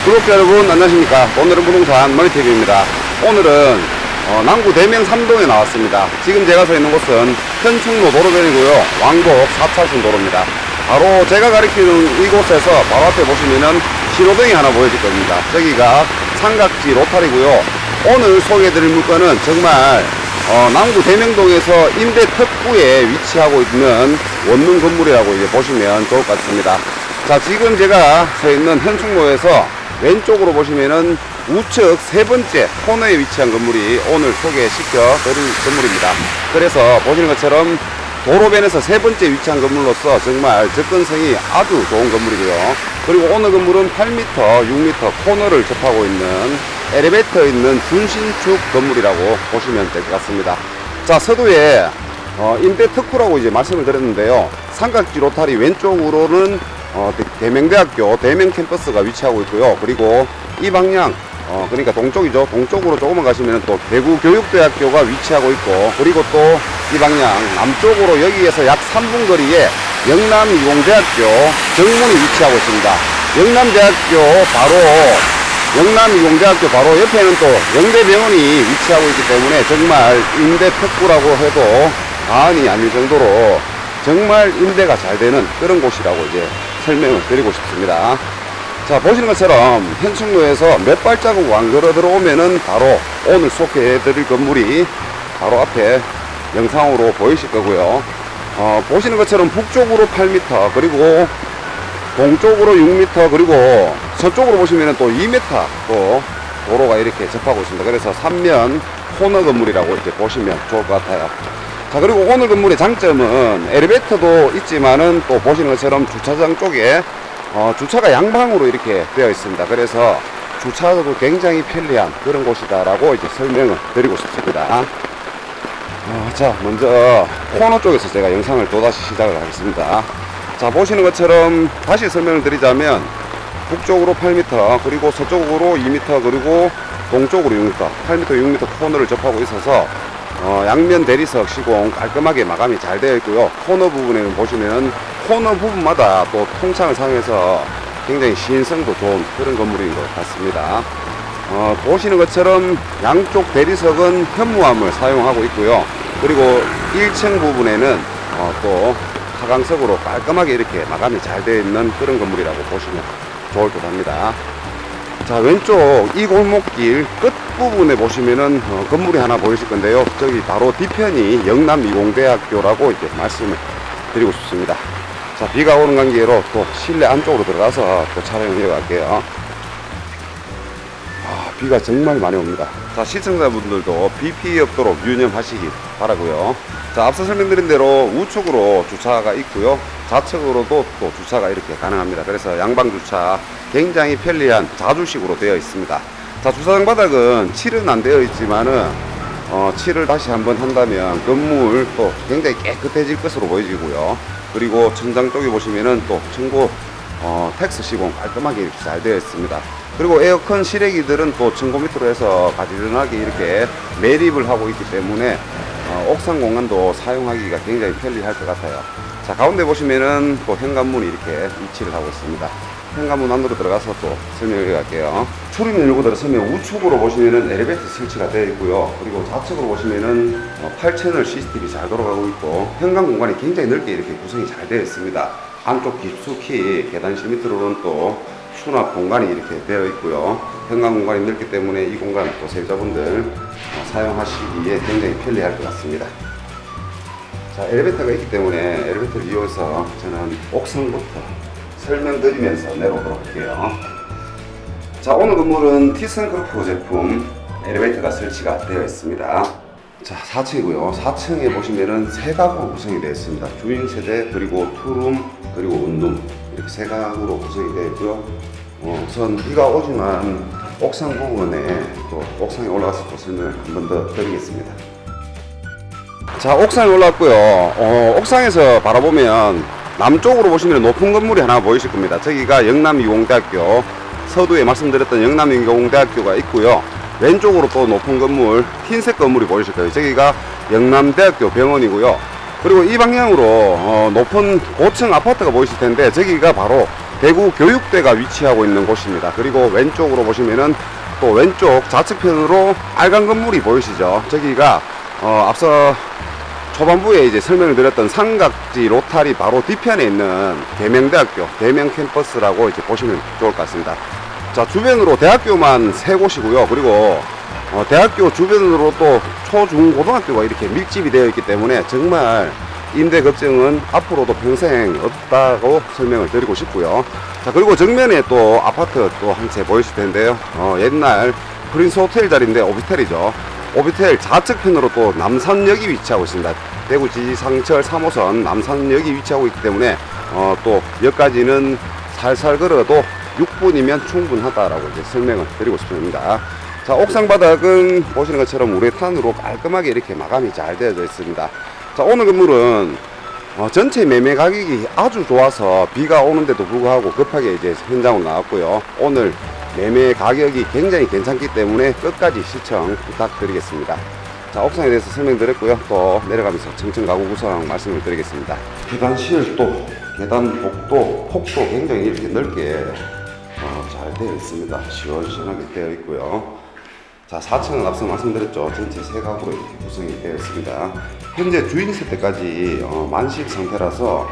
구독자 여러분 안녕하십니까. 오늘은 부동산 머니TV입니다. 오늘은 남구 대명 3동에 나왔습니다. 지금 제가 서 있는 곳은 현충로 도로변이고요, 왕복 4차선 도로입니다. 바로 제가 가리키는 이곳에서 바로 앞에 보시면은 신호등이 하나 보여질 겁니다. 저기가 삼각지 로타리고요. 오늘 소개해드릴 물건은 정말 남구 대명동에서 임대 특구에 위치하고 있는 원룸 건물이라고 이제 보시면 좋을 것 같습니다. 자, 지금 제가 서 있는 현충로에서 왼쪽으로 보시면은 우측 세 번째 코너에 위치한 건물이 오늘 소개시켜 드릴 건물입니다. 그래서 보시는 것처럼 도로변에서 세 번째 위치한 건물로서 정말 접근성이 아주 좋은 건물이고요. 그리고 오늘 건물은 8m, 6m 코너를 접하고 있는 엘리베이터 있는 준신축 건물이라고 보시면 될 것 같습니다. 자, 서두에 임대 특구라고 이제 말씀을 드렸는데요. 삼각지 로타리 왼쪽으로는 대명대학교 대명 캠퍼스가 위치하고 있고요. 그리고 이 방향 그러니까 동쪽이죠. 동쪽으로 조금만 가시면 또 대구교육대학교가 위치하고 있고, 그리고 또 이 방향 남쪽으로 여기에서 약 3분 거리에 영남이공대학교 정문이 위치하고 있습니다. 영남이공대학교 바로 옆에는 또 영대병원이 위치하고 있기 때문에 정말 임대 특구라고 해도 과언이 아닐 정도로 정말 임대가 잘 되는 그런 곳이라고 이제 설명을 드리고 싶습니다. 자, 보시는 것처럼 현충로에서 몇 발자국 안 걸어 들어오면은 바로 오늘 소개해 드릴 건물이 바로 앞에 영상으로 보이실 거고요. 보시는 것처럼 북쪽으로 8m, 그리고 동쪽으로 6m, 그리고 서쪽으로 보시면은 또 2m 또 도로가 이렇게 접하고 있습니다. 그래서 3면 코너 건물이라고 이렇게 보시면 좋을 것 같아요. 자, 그리고 오늘 건물의 장점은 엘리베이터도 있지만은 또 보시는 것처럼 주차장 쪽에 주차가 양방으로 이렇게 되어 있습니다. 그래서 주차도 굉장히 편리한 그런 곳이다라고 이제 설명을 드리고 싶습니다. 자, 먼저 코너 쪽에서 제가 영상을 또다시 시작을 하겠습니다. 자, 보시는 것처럼 다시 설명을 드리자면 북쪽으로 8m, 그리고 서쪽으로 2m, 그리고 동쪽으로 6m, 8m, 6m 코너를 접하고 있어서 양면 대리석 시공 깔끔하게 마감이 잘 되어 있고요. 코너 부분에는 보시면 코너 부분마다 또 통창을 사용해서 굉장히 시인성도 좋은 그런 건물인 것 같습니다. 보시는 것처럼 양쪽 대리석은 현무암을 사용하고 있고요. 그리고 1층 부분에는 또 하강석으로 깔끔하게 이렇게 마감이 잘 되어 있는 그런 건물이라고 보시면 좋을 듯 합니다. 자, 왼쪽 이 골목길 끝부분에 보시면은 건물이 하나 보이실 건데요. 저기 바로 뒤편이 영남이공대학교라고 이렇게 말씀을 드리고 싶습니다. 자, 비가 오는 관계로 또 실내 안쪽으로 들어가서 또 촬영을 이어갈게요. 비가 정말 많이 옵니다. 자, 시청자분들도 비 피해 없도록 유념하시기 바라고요. 자, 앞서 설명드린 대로 우측으로 주차가 있고요, 좌측으로도 또 주차가 이렇게 가능합니다. 그래서 양방 주차 굉장히 편리한 자주식으로 되어 있습니다. 자, 주차장 바닥은 칠은 안 되어 있지만은 칠을 다시 한번 한다면 건물 또 굉장히 깨끗해질 것으로 보여지고요. 그리고 천장 쪽에 보시면은 또 층고 텍스 시공 깔끔하게 이렇게 잘 되어 있습니다. 그리고 에어컨 실외기들은 또 층고 밑으로 해서 가지런하게 이렇게 매립을 하고 있기 때문에 옥상 공간도 사용하기가 굉장히 편리할 것 같아요. 자, 가운데 보시면은 또 현관문이 이렇게 위치를 하고 있습니다. 현관문 안으로 들어가서 또 설명을 해갈게요. 출입문 열고 들어서면 우측으로 보시면은 엘리베이터 설치가 되어 있고요. 그리고 좌측으로 보시면은 8채널 CCTV 잘 돌아가고 있고, 현관 공간이 굉장히 넓게 이렇게 구성이 잘 되어 있습니다. 안쪽 깊숙이 계단실 밑으로는 또 수납 공간이 이렇게 되어 있고요. 현관 공간이 넓기 때문에 이 공간 또 세입자분들 사용하시기에 굉장히 편리할 것 같습니다. 자, 엘리베이터가 있기 때문에 엘리베이터를 이용해서 저는 옥상부터 설명드리면서 내려오도록 할게요. 자, 오늘 건물은 티슨크루프 제품 엘리베이터가 설치가 되어 있습니다. 자, 4층이고요. 4층에 보시면은 세 가구로 구성이 되어 있습니다. 주인 세대, 그리고 투룸, 그리고 원룸, 이렇게 세 가구로 구성이 되어 있고요. 우선 비가 오지만 옥상 부분에 또 옥상에 올라가서 또 설명을 한 번 더 드리겠습니다. 자, 옥상에 올라왔고요. 옥상에서 바라보면 남쪽으로 보시면 높은 건물이 하나 보이실 겁니다. 저기가 영남이공대학교, 서두에 말씀드렸던 영남이공대학교가 있고요. 왼쪽으로 또 높은 건물, 흰색 건물이 보이실 거예요. 저기가 영남대학교 병원이고요. 그리고 이 방향으로 높은 고층 아파트가 보이실 텐데 저기가 바로 대구 교육대가 위치하고 있는 곳입니다. 그리고 왼쪽으로 보시면은 또 왼쪽 좌측편으로 빨간 건물이 보이시죠? 저기가 앞서 초반부에 이제 설명을 드렸던 삼각지 로타리 바로 뒤편에 있는 대명대학교 대명 캠퍼스라고 이제 보시면 좋을 것 같습니다. 자, 주변으로 대학교만 3곳이고요. 그리고 대학교 주변으로 또 초, 중, 고등학교가 이렇게 밀집이 되어 있기 때문에 정말 임대 걱정은 앞으로도 평생 없다고 설명을 드리고 싶고요. 자, 그리고 정면에 또 아파트 또 한 채 보이실 텐데요. 옛날 프린스 호텔 자리인데 오피스텔이죠. 오피스텔 좌측편으로 또 남산역이 위치하고 있습니다. 대구 지상철 3호선 남산역이 위치하고 있기 때문에 또 역까지는 살살 걸어도 6분이면 충분하다라고 이제 설명을 드리고 싶습니다. 자, 옥상 바닥은 보시는 것처럼 우레탄으로 깔끔하게 이렇게 마감이 잘 되어져 있습니다. 자, 오늘 건물은 전체 매매 가격이 아주 좋아서 비가 오는데도 불구하고 급하게 이제 현장으로 나왔고요. 오늘 매매 가격이 굉장히 괜찮기 때문에 끝까지 시청 부탁드리겠습니다. 자, 옥상에 대해서 설명드렸고요. 또 내려가면서 청천 가구 구성 말씀을 드리겠습니다. 계단 시열도, 계단 복도, 폭도 굉장히 이렇게 넓게 잘 되어 있습니다. 시원시원하게 되어 있고요. 자, 4층은 앞서 말씀드렸죠. 전체 3가구로 이렇게 구성이 되어 있습니다. 현재 주인 세대까지 만식 상태라서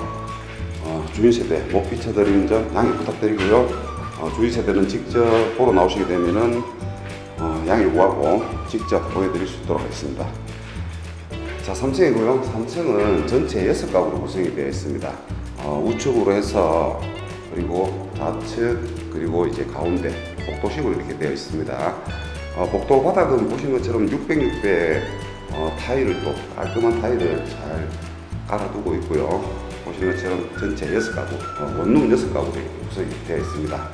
주인 세대 못 비춰드리는 점 양해 부탁드리고요. 주인 세대는 직접 보러 나오시게 되면은 양해 구하고 직접 보여드릴 수 있도록 하겠습니다. 자, 3층이고요. 3층은 전체 6가구로 구성이 되어 있습니다. 우측으로 해서 그리고 좌측 그리고 이제 가운데 복도식으로 이렇게 되어 있습니다. 복도 바닥은 보시는 것처럼 600 타일을 또 깔끔한 타일을 잘 깔아두고 있고요. 보시는 것처럼 전체 6가구 원룸 6가구로 이렇게 구성이 되어 있습니다.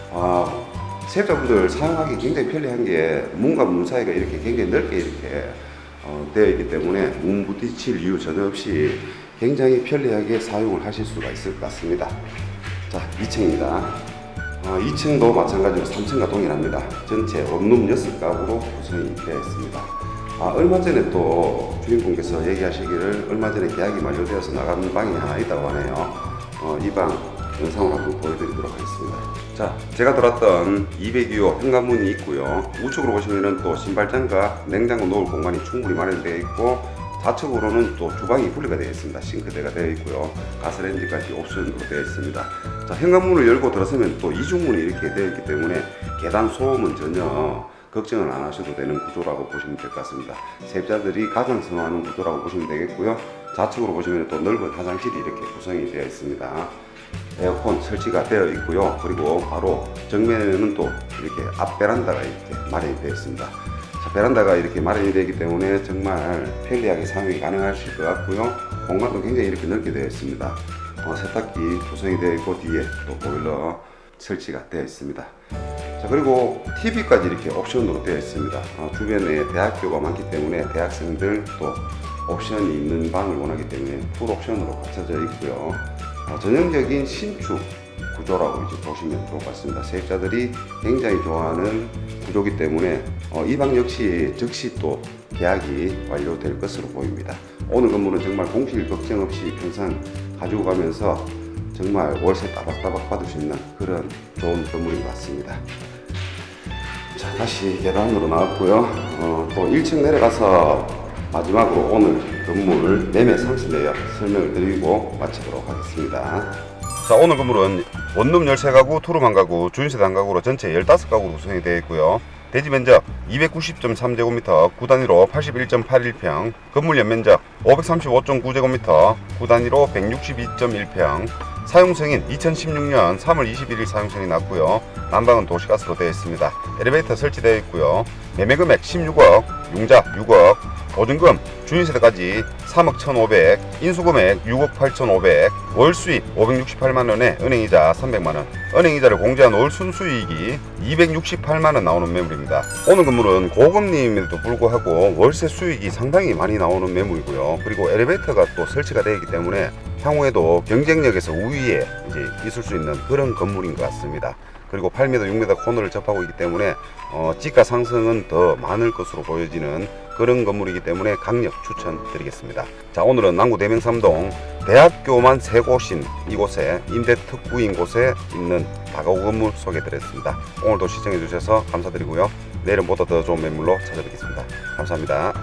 세입자분들 사용하기 굉장히 편리한 게 문과 문 사이가 이렇게 굉장히 넓게 이렇게 되어 있기 때문에 문 부딪힐 이유 전혀 없이 굉장히 편리하게 사용을 하실 수가 있을 것 같습니다. 자, 2층입니다. 2층도 마찬가지로 3층과 동일합니다. 전체 원룸 6가구로 구성이 되어 있습니다. 얼마 전에 또 주인분께서 얘기하시기를 얼마 전에 계약이 만료되어서 나가는 방이 하나 있다고 하네요. 이 방 영상을 한번 보여드리도록 하겠습니다. 자, 제가 들었던 202호 현관문이 있고요. 우측으로 보시면은 또 신발장과 냉장고 놓을 공간이 충분히 마련되어 있고, 좌측으로는 또 주방이 분리가 되어 있습니다. 싱크대가 되어 있고요. 가스레인지까지 옵션으로 되어 있습니다. 자, 현관문을 열고 들어서면 또 이중문이 이렇게 되어 있기 때문에 계단 소음은 전혀 걱정을 안 하셔도 되는 구조라고 보시면 될 것 같습니다. 세입자들이 가장 선호하는 구조라고 보시면 되겠고요. 좌측으로 보시면 또 넓은 화장실이 이렇게 구성이 되어 있습니다. 에어컨 설치가 되어 있고요. 그리고 바로 정면에는 또 이렇게 앞 베란다가 이렇게 마련이 되어 있습니다. 자, 베란다가 이렇게 마련이 되기 때문에 정말 편리하게 사용이 가능하실 것 같고요. 공간도 굉장히 이렇게 넓게 되어 있습니다. 세탁기 구성이 되어 있고 뒤에 또 보일러 설치가 되어 있습니다. 자, 그리고 TV까지 이렇게 옵션으로 되어 있습니다. 주변에 대학교가 많기 때문에 대학생들 또 옵션이 있는 방을 원하기 때문에 풀 옵션으로 갖춰져 있고요. 전형적인 신축 구조라고 이제 보시면 좋을 것 같습니다. 세입자들이 굉장히 좋아하는 구조이기 때문에 이 방 역시 즉시 또 계약이 완료될 것으로 보입니다. 오늘 건물은 정말 공실 걱정 없이 평생 가지고 가면서 정말 월세 따박따박 받을 수 있는 그런 좋은 건물인 것 같습니다. 자, 다시 계단으로 나왔고요. 또 1층 내려가서 마지막으로 오늘 건물 매매 상세 내역 설명을 드리고 마치도록 하겠습니다. 자, 오늘 건물은 원룸 13가구, 투룸 1가구, 주인세대 1가구로 전체 15가구로 구성이 되어 있고요. 대지 면적 290.3제곱미터, 구 단위로 81.81평, 건물 연면적 535.9제곱미터, 구 단위로 162.1평, 사용승인 2016년 3월 21일 사용승이 났고요. 난방은 도시가스로 되어 있습니다. 엘리베이터 설치되어 있고요. 매매금액 16억, 융자 6억, 보증금 주인세대까지 3억 1,500, 인수금액 6억 8,500, 월수입 568만원에 은행이자 300만원, 은행이자를 공제한 월 순수이익이 268만원 나오는 매물입니다. 오늘 건물은 고금리임에도 불구하고 월세 수익이 상당히 많이 나오는 매물이고요. 그리고 엘리베이터가 또 설치가 되어 있기 때문에 향후에도 경쟁력에서 우위에 이제 있을 수 있는 그런 건물인 것 같습니다. 그리고 8m, 6m 코너를 접하고 있기 때문에 지가 상승은 더 많을 것으로 보여지는 그런 건물이기 때문에 강력 추천드리겠습니다. 자, 오늘은 남구 대명삼동 대학교만 3곳인 이곳에 임대 특구인 곳에 있는 다가구 건물 소개해드렸습니다. 오늘도 시청해 주셔서 감사드리고요. 내일은 보다 더 좋은 매물로 찾아뵙겠습니다. 감사합니다.